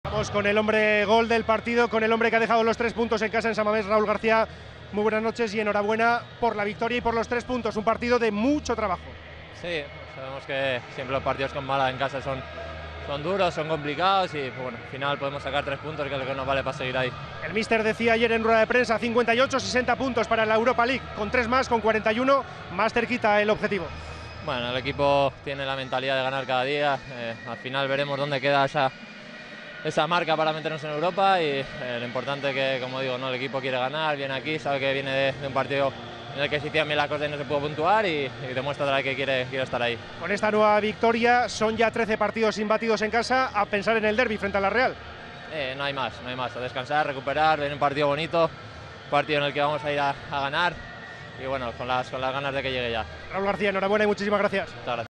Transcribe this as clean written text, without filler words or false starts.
Vamos con el hombre gol del partido, con el hombre que ha dejado los 3 puntos en casa en San Mamés, Raúl García. Muy buenas noches y enhorabuena por la victoria y por los 3 puntos. Un partido de mucho trabajo. Sí, sabemos que siempre los partidos con Málaga en casa son duros, son complicados y bueno, al final podemos sacar 3 puntos, que es lo que nos vale para seguir ahí. El míster decía ayer en rueda de prensa 58-60 puntos para la Europa League, con 3 más, con 41, más cerquita el objetivo. Bueno, el equipo tiene la mentalidad de ganar cada día, al final veremos dónde queda esa marca para meternos en Europa y lo importante que, como digo, ¿no? El equipo quiere ganar, viene aquí, sabe que viene de un partido en el que se hicieron bien las cosas y no se pudo puntuar y demuestra otra vez que quiere estar ahí. Con esta nueva victoria son ya 13 partidos imbatidos en casa, a pensar en el derbi frente a la Real. No hay más, a descansar, recuperar, viene un partido bonito, un partido en el que vamos a ir a ganar y bueno, con las ganas de que llegue ya. Raúl García, enhorabuena y muchísimas gracias. Muchas gracias.